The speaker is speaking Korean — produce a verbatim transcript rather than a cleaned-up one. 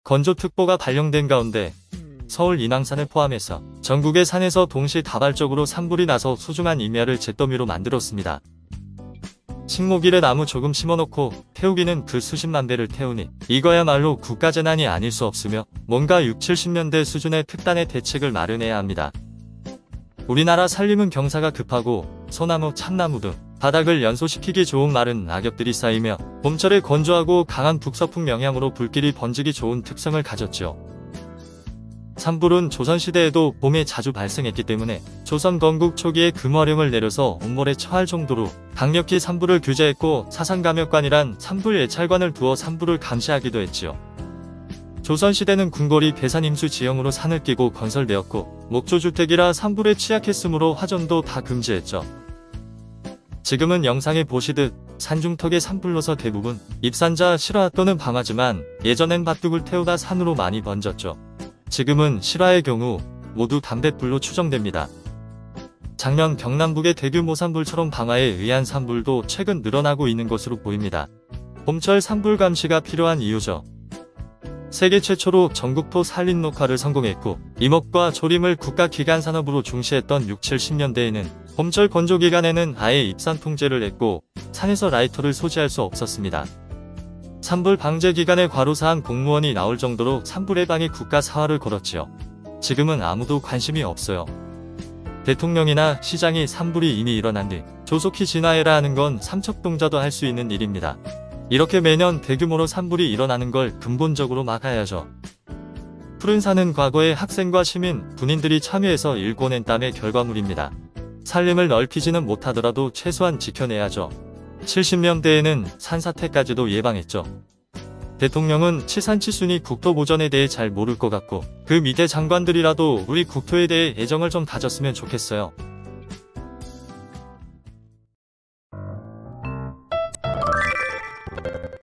건조특보가 발령된 가운데 서울 인왕산을 포함해서 전국의 산에서 동시다발적으로 산불이 나서 소중한 임야를 잿더미로 만들었습니다. 식목일에 나무 조금 심어놓고 태우기는 그 수십만 배를 태우니 이거야말로 국가재난이 아닐 수 없으며 뭔가 육칠십 년대 수준의 특단의 대책을 마련해야 합니다. 우리나라 산림은 경사가 급하고 소나무, 참나무 등 바닥을 연소시키기 좋은 마른 낙엽들이 쌓이며 봄철에 건조하고 강한 북서풍 영향으로 불길이 번지기 좋은 특성을 가졌죠. 산불은 조선시대에도 봄에 자주 발생했기 때문에 조선 건국 초기에 금화령을 내려서 엄벌에 처할 정도로 강력히 산불을 규제했고 사상감역관이란 산불 예찰관을 두어 산불을 감시하기도 했지요. 조선시대는 궁궐이 배산임수 지형으로 산을 끼고 건설되었고 목조주택이라 산불에 취약했으므로 화전도 다 금지했죠. 지금은 영상에 보시듯 산중턱에 산불로서 대부분 입산자 실화 또는 방화지만 예전엔 밭둑을 태우다 산으로 많이 번졌죠. 지금은 실화의 경우 모두 담뱃불로 추정됩니다. 작년 경남북의 대규모 산불처럼 방화에 의한 산불도 최근 늘어나고 있는 것으로 보입니다. 봄철 산불 감시가 필요한 이유죠. 세계 최초로 전국토 산림 녹화를 성공했고 임업과 조림을 국가기관 산업으로 중시했던 육칠십 년대에는 봄철 건조 기간에는 아예 입산 통제를 했고 산에서 라이터를 소지할 수 없었습니다. 산불 방제 기간에 과로사한 공무원이 나올 정도로 산불 예방에 국가 사활을 걸었지요. 지금은 아무도 관심이 없어요. 대통령이나 시장이 산불이 이미 일어난 뒤 조속히 진화해라 하는 건 삼척동자도 할 수 있는 일입니다. 이렇게 매년 대규모로 산불이 일어나는 걸 근본적으로 막아야죠. 푸른 산은 과거에 학생과 시민, 군인들이 참여해서 일궈낸 땀의 결과물입니다. 산림을 넓히지는 못하더라도 최소한 지켜내야죠. 칠십 년대에는 산사태까지도 예방했죠. 대통령은 치산치순이 국토보전에 대해 잘 모를 것 같고 그 밑에 장관들이라도 우리 국토에 대해 애정을 좀 다졌으면 좋겠어요.